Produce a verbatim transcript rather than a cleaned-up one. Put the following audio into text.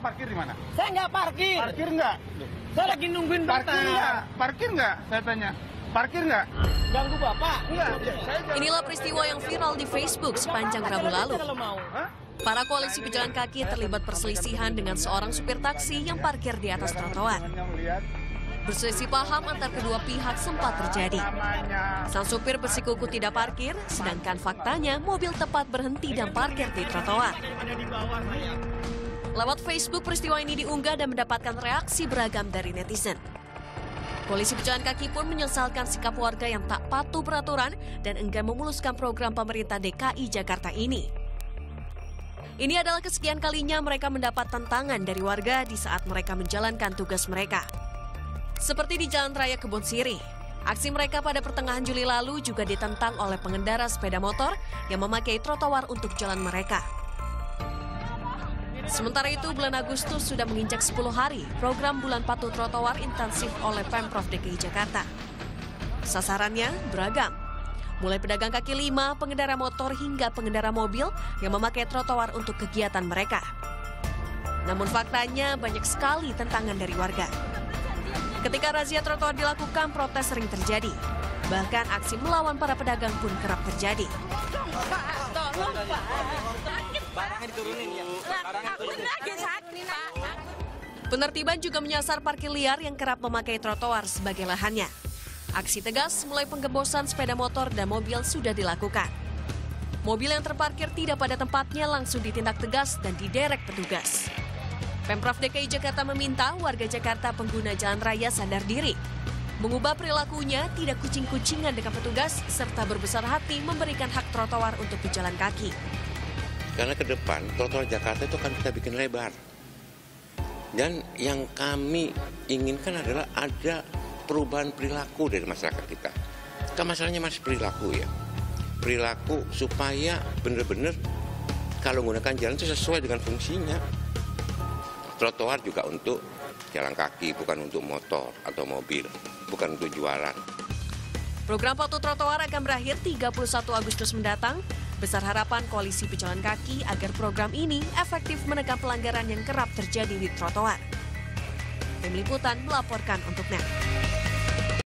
parkir di mana? Saya nggak parkir. Parkir nggak? Saya lagi nungguin Parkir Bapak. nggak? Parkir nggak? Saya tanya. Parkir nggak? Ganggu Bapak. Enggak. Inilah peristiwa yang viral di Facebook sepanjang Rabu lalu. Kalau mau. Para koalisi pejalan kaki terlibat perselisihan dengan seorang supir taksi yang parkir di atas trotoar. Berselisih paham antar kedua pihak sempat terjadi. Sang supir bersikuku tidak parkir, sedangkan faktanya mobil tepat berhenti dan parkir di trotoar. Lewat Facebook, peristiwa ini diunggah dan mendapatkan reaksi beragam dari netizen. Polisi pejalan kaki pun menyesalkan sikap warga yang tak patuh peraturan dan enggan memuluskan program pemerintah D K I Jakarta ini. Ini adalah kesekian kalinya mereka mendapat tantangan dari warga di saat mereka menjalankan tugas mereka. Seperti di Jalan Raya Kebon Sirih, aksi mereka pada pertengahan Juli lalu juga ditentang oleh pengendara sepeda motor yang memakai trotoar untuk jalan mereka. Sementara itu, bulan Agustus sudah menginjak sepuluh hari program Bulan Patuh Trotoar intensif oleh Pemprov D K I Jakarta. Sasarannya beragam, mulai pedagang kaki lima, pengendara motor hingga pengendara mobil yang memakai trotoar untuk kegiatan mereka. Namun faktanya banyak sekali tantangan dari warga. Ketika razia trotoar dilakukan, protes sering terjadi. Bahkan aksi melawan para pedagang pun kerap terjadi. Penertiban juga menyasar parkir liar yang kerap memakai trotoar sebagai lahannya. Aksi tegas mulai penggembosan sepeda motor dan mobil sudah dilakukan. Mobil yang terparkir tidak pada tempatnya langsung ditindak tegas dan diderek petugas. Pemprov D K I Jakarta meminta warga Jakarta pengguna jalan raya sadar diri, mengubah perilakunya, tidak kucing-kucingan dengan petugas, serta berbesar hati memberikan hak trotoar untuk pejalan kaki. Karena ke depan, trotoar Jakarta itu akan kita bikin lebar. Dan yang kami inginkan adalah ada perubahan perilaku dari masyarakat kita. Kan masalahnya masih perilaku ya. Perilaku supaya benar-benar kalau menggunakan jalan itu sesuai dengan fungsinya. Trotoar juga untuk jalan kaki, bukan untuk motor atau mobil, bukan untuk jualan. Program Patuh Trotoar akan berakhir tiga puluh satu Agustus mendatang. Besar harapan koalisi pejalan kaki agar program ini efektif menekan pelanggaran yang kerap terjadi di trotoar. Tim Liputan melaporkan untuk N E T.